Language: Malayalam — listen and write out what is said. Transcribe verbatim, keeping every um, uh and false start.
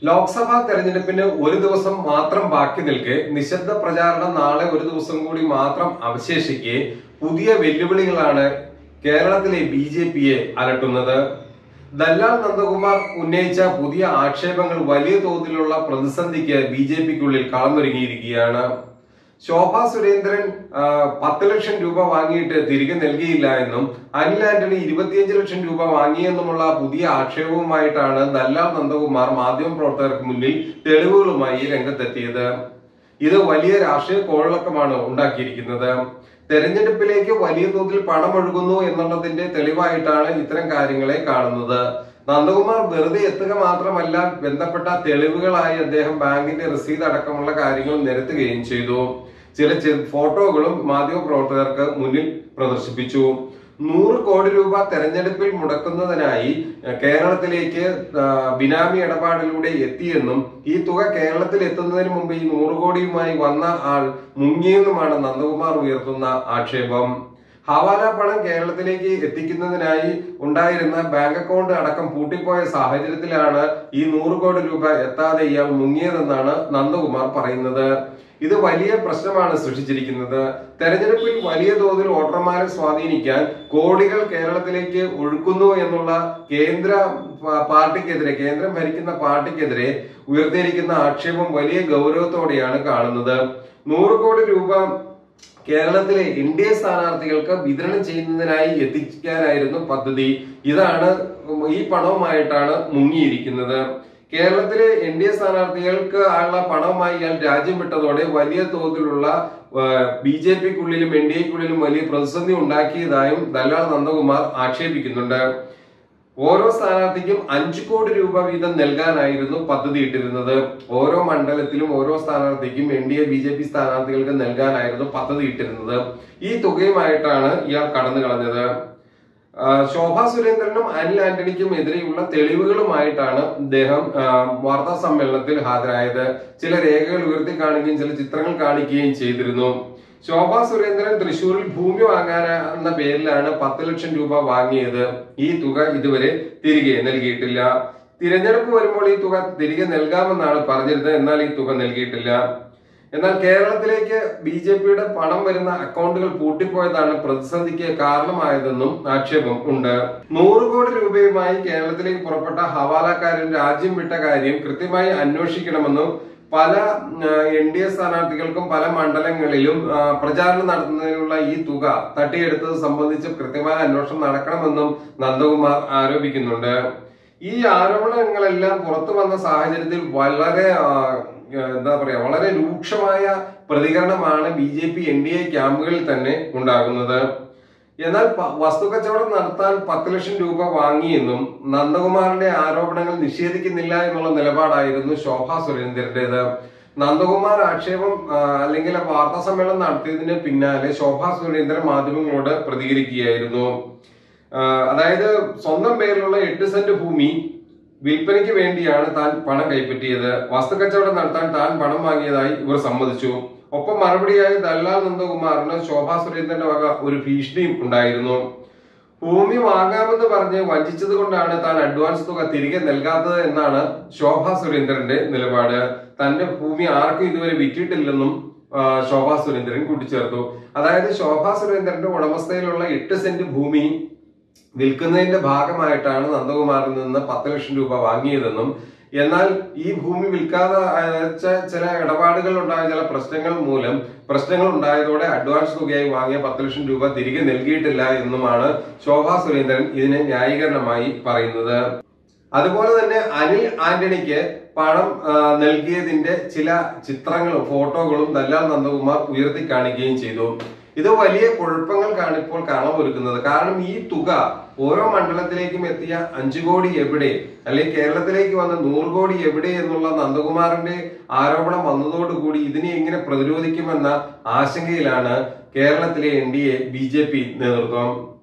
ലോക്സഭാ തെരഞ്ഞെടുപ്പിന് ഒരു ദിവസം മാത്രം ബാക്കി നിൽക്കെ നിശബ്ദ പ്രചാരണം നാളെ ഒരു ദിവസം കൂടി മാത്രം അവശേഷിക്കെ പുതിയ വെല്ലുവിളികളാണ് കേരളത്തിലെ ബി ജെ പിയെ അലട്ടുന്നത്. ദല്ലാൽ നന്ദകുമാർ ഉന്നയിച്ച പുതിയ ആക്ഷേപങ്ങൾ വലിയ തോതിലുള്ള പ്രതിസന്ധിക്ക് ബി ജെ പിക്കുള്ളിൽ കളമൊരുങ്ങിയിരിക്കുകയാണ്. ശോഭാ സുരേന്ദ്രൻ പത്ത് ലക്ഷം രൂപ വാങ്ങിയിട്ട് തിരികെ നൽകിയില്ല എന്നും അനിൽ ആന്റണി ഇരുപത്തിയഞ്ച് ലക്ഷം രൂപ വാങ്ങിയെന്നുമുള്ള പുതിയ ആക്ഷേപവുമായിട്ടാണ് ദല്ലാൽ നന്ദകുമാർ മാധ്യമപ്രവർത്തകർക്ക് മുന്നിൽ തെളിവുകളുമായി രംഗത്തെത്തിയത്. ഇത് വലിയ രാഷ്ട്രീയ കോളിളക്കമാണ് ഉണ്ടാക്കിയിരിക്കുന്നത്. തെരഞ്ഞെടുപ്പിലേക്ക് വലിയ തോതിൽ പണമൊഴുകുന്നു എന്നുള്ളതിന്റെ തെളിവായിട്ടാണ് ഇത്തരം കാര്യങ്ങളെ കാണുന്നത്. നന്ദകുമാർ വെറുതെ എത്തുക മാത്രമല്ല, ബന്ധപ്പെട്ട തെളിവുകളായി അദ്ദേഹം ബാങ്കിന്റെ രസീത് അടക്കമുള്ള കാര്യങ്ങൾ നിരത്തുകയും ചെയ്തു. ചില ഫോട്ടോകളും മാധ്യമപ്രവർത്തകർക്ക് മുന്നിൽ പ്രദർശിപ്പിച്ചു. നൂറ് കോടി രൂപ തെരഞ്ഞെടുപ്പിൽ മുടക്കുന്നതിനായി കേരളത്തിലേക്ക് ബിനാമി ഇടപാടിലൂടെ എത്തിയെന്നും ഈ തുക കേരളത്തിൽ എത്തുന്നതിന് മുമ്പ് ഈ നൂറ് കോടിയുമായി വന്ന ആൾ മുങ്ങിയെന്നുമാണ് നന്ദകുമാർ ഉയർത്തുന്ന ആക്ഷേപം. ഹവാല പണം കേരളത്തിലേക്ക് എത്തിക്കുന്നതിനായി ഉണ്ടായിരുന്ന ബാങ്ക് അക്കൗണ്ട് അടക്കം പൂട്ടിപ്പോയ സാഹചര്യത്തിലാണ് ഈ നൂറ് കോടി രൂപ എത്താതെ ഇയാൾ മുങ്ങിയതെന്നാണ് നന്ദകുമാർ പറയുന്നത്. ഇത് വലിയ പ്രശ്നമാണ് സൃഷ്ടിച്ചിരിക്കുന്നത്. തെരഞ്ഞെടുപ്പിൽ വലിയ തോതിൽ വോട്ടർമാരെ സ്വാധീനിക്കാൻ കോടികൾ കേരളത്തിലേക്ക് ഒഴുക്കുന്നു എന്നുള്ള കേന്ദ്ര പാർട്ടിക്കെതിരെ കേന്ദ്രം ഭരിക്കുന്ന പാർട്ടിക്കെതിരെ ഉയർത്തിയിരിക്കുന്ന ആക്ഷേപം വലിയ ഗൗരവത്തോടെയാണ് കാണുന്നത്. നൂറ് കോടി രൂപ കേരളത്തിലെ എൻ ഡി എ സ്ഥാനാർത്ഥികൾക്ക് വിതരണം ചെയ്യുന്നതിനായി എത്തിക്കാനായിരുന്നു പദ്ധതി. ഇതാണ് ഈ പണവുമായിട്ടാണ് മുങ്ങിയിരിക്കുന്നത്. കേരളത്തിലെ എൻ ഡി എ സ്ഥാനാർത്ഥികൾക്ക് ഉള്ള പണവുമായി ഇയാൾ രാജ്യം വിട്ടതോടെ വലിയ തോതിലുള്ള ബി ജെ പിക്കുള്ളിലും എൻ ഡി എക്കുള്ളിലും വലിയ പ്രതിസന്ധി ഉണ്ടാക്കിയതായും ദല്ലാൽ നന്ദകുമാർ ആക്ഷേപിക്കുന്നുണ്ട്. ഓരോ സ്ഥാനാർത്ഥിക്കും അഞ്ചു കോടി രൂപ വീതം നൽകാനായിരുന്നു പദ്ധതി ഇട്ടിരുന്നത്. ഓരോ മണ്ഡലത്തിലും ഓരോ സ്ഥാനാർത്ഥിക്കും N D A B J P സ്ഥാനാർത്ഥികൾക്ക് നൽകാനായിരുന്നു പദ്ധതി ഇട്ടിരുന്നത്. ഈ തുകയുമായിട്ടാണ് ഇയാൾ കടന്നു കളഞ്ഞത്. ശോഭാ സുരേന്ദ്രനും അനിൽ ആന്റണിക്കും എതിരെയുള്ള തെളിവുകളുമായിട്ടാണ് ഇദ്ദേഹം വാർത്താ സമ്മേളനത്തിൽ ഹാജരായത്. ചില രേഖകൾ ഉയർത്തി കാണിക്കുകയും ചില ചിത്രങ്ങൾ കാണിക്കുകയും ചെയ്തിരുന്നു. ശോഭാ സുരേന്ദ്രൻ തൃശൂരിൽ ഭൂമി വാങ്ങാനെന്ന പേരിലാണ് പത്ത് ലക്ഷം രൂപ വാങ്ങിയത്. ഈ തുക ഇതുവരെ തിരികെ നൽകിയിട്ടില്ല. തിരഞ്ഞെടുപ്പ് വരുമ്പോൾ ഈ തുക തിരികെ നൽകാമെന്നാണ് പറഞ്ഞിരുന്നത്. എന്നാൽ ഈ തുക നൽകിയിട്ടില്ല. എന്നാൽ കേരളത്തിലേക്ക് ബി ജെ പിയുടെ പണം വരുന്ന അക്കൗണ്ടുകൾ പൂട്ടിപ്പോയതാണ് പ്രതിസന്ധിക്ക് കാരണമായതെന്നും ആക്ഷേപം ഉണ്ട്. നൂറ് കോടി രൂപയുമായി കേരളത്തിലേക്ക് പുറപ്പെട്ട ഹവാലക്കാരൻ രാജ്യം വിട്ട കാര്യം കൃത്യമായി അന്വേഷിക്കണമെന്നും പല എൻ ഡി എ സ്ഥാനാർത്ഥികൾക്കും പല മണ്ഡലങ്ങളിലും പ്രചാരണം നടത്തുന്നതിനുള്ള ഈ തുക തട്ടിയെടുത്തത് സംബന്ധിച്ച് കൃത്യമായ അന്വേഷണം നടക്കണമെന്നും നന്ദകുമാർ ആരോപിക്കുന്നുണ്ട്. ഈ ആരോപണങ്ങളെല്ലാം പുറത്തു വന്ന സാഹചര്യത്തിൽ വളരെ എന്താ പറയാ വളരെ രൂക്ഷമായ പ്രതികരണമാണ് B J P N D A ക്യാമ്പുകളിൽ തന്നെ ഉണ്ടാകുന്നത്. എന്നാൽ വസ്തുക്കച്ചവടം നടത്താൻ പത്ത് ലക്ഷം രൂപ വാങ്ങിയെന്നും നന്ദകുമാറിന്റെ ആരോപണങ്ങൾ നിഷേധിക്കുന്നില്ല എന്നുള്ള നിലപാടായിരുന്നു ശോഭാ സുരേന്ദ്രന്റേത്. നന്ദകുമാർ ആക്ഷേപം അല്ലെങ്കിൽ വാർത്താ സമ്മേളനം നടത്തിയതിന് പിന്നാലെ ശോഭാ സുരേന്ദ്രൻ മാധ്യമങ്ങളോട് പ്രതികരിക്കുകയായിരുന്നു. അതായത് സ്വന്തം പേരിലുള്ള എട്ട് സെന്റ് ഭൂമി വിൽപ്പനയ്ക്ക് വേണ്ടിയാണ് താൻ പണം കൈപ്പറ്റിയത്. വസ്തുക്കച്ചവടം നടത്താൻ താൻ പണം വാങ്ങിയതായി ഇവർ സമ്മതിച്ചു. ഒപ്പം മറുപടിയായി ദല്ലാൽ നന്ദകുമാറിന് ശോഭാ സുരേന്ദ്രന്റെ വക ഒരു ഭീഷണിയും ഉണ്ടായിരുന്നു. ഭൂമി വാങ്ങാമെന്ന് പറഞ്ഞ് വഞ്ചിച്ചത് കൊണ്ടാണ് താൻ അഡ്വാൻസ് തുക തിരികെ നൽകാത്തത് എന്നാണ് ശോഭാ സുരേന്ദ്രന്റെ നിലപാട്. തന്റെ ഭൂമി ആർക്കും ഇതുവരെ വിറ്റിട്ടില്ലെന്നും ശോഭാ സുരേന്ദ്രൻ കൂട്ടിച്ചേർത്തു. അതായത് ശോഭാ സുരേന്ദ്രന്റെ ഉടമസ്ഥയിലുള്ള എട്ട് സെന്റ് ഭൂമി വിൽക്കുന്നതിന്റെ ഭാഗമായിട്ടാണ് നന്ദകുമാറിൽ നിന്ന് പത്ത് ലക്ഷം രൂപ വാങ്ങിയതെന്നും എന്നാൽ ഈ ഭൂമി വിൽക്കാതെ ചില ഇടപാടുകൾ ഉണ്ടായ ചില പ്രശ്നങ്ങൾ മൂലം പ്രശ്നങ്ങൾ ഉണ്ടായതോടെ അഡ്വാൻസ് തുകയായി വാങ്ങിയ പത്ത് ലക്ഷം രൂപ തിരികെ നൽകിയിട്ടില്ല എന്നുമാണ് ശോഭാ സുരേന്ദ്രൻ ഇതിന് ന്യായീകരണമായി പറയുന്നത്. അതുപോലെ തന്നെ അനിൽ ആന്റണിക്ക് പണം നൽകിയതിന്റെ ചില ചിത്രങ്ങളും ഫോട്ടോകളും ദല്ലാൽ നന്ദകുമാർ ഉയർത്തി കാണിക്കുകയും ചെയ്തു. ഇത് വലിയ കുഴപ്പങ്ങൾക്കാണ് ഇപ്പോൾ കളമൊരുക്കുന്നത്. കാരണം ഈ തുക ഓരോ മണ്ഡലത്തിലേക്കും എത്തിയ അഞ്ചു കോടി എവിടെ, അല്ലെങ്കിൽ കേരളത്തിലേക്ക് വന്ന നൂറ് കോടി എവിടെ എന്നുള്ള നന്ദകുമാറിന്റെ ആരോപണം വന്നതോടുകൂടി ഇതിനെ എങ്ങനെ പ്രതിരോധിക്കുമെന്ന ആശങ്കയിലാണ് കേരളത്തിലെ N D A B J P നേതൃത്വം.